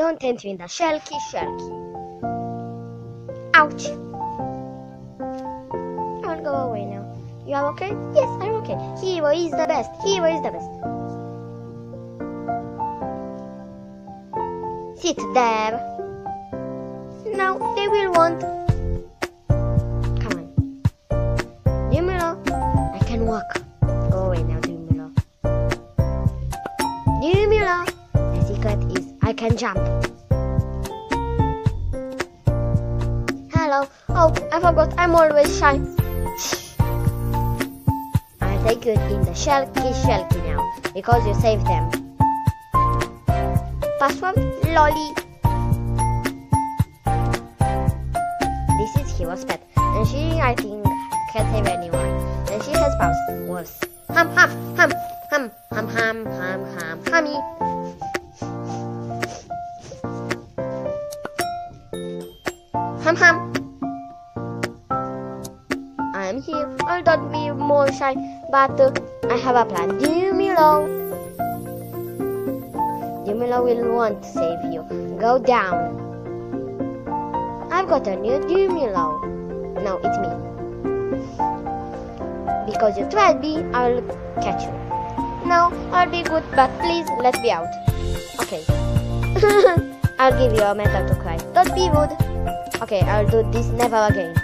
Don't enter in the shelky. Ouch. I'll go away now. You are okay? Yes, I'm okay. Hero is the best. Sit there. Now they will want. Come on. Dumelo, I can walk. Go away now, Dumelo. Dumelo, the secret is I can jump. Hello. Oh, I forgot. I'm always shy. I'll take you in the shelky now because you saved them. Password Lolly. This is Hero's pet, and she, I think, can't save anyone. And she has paws. Worse. Hum. Hummy. Hum. I am here. I don't be more shy, but I have a plan. Dumelo will want to save you. Go down. I've got a new Dumelo. No, it's me. Because you tried me, I'll catch you. No, I'll be good, but please let me out. Okay. I'll give you a medal to cry. Don't be rude. Okay, I'll do this never again.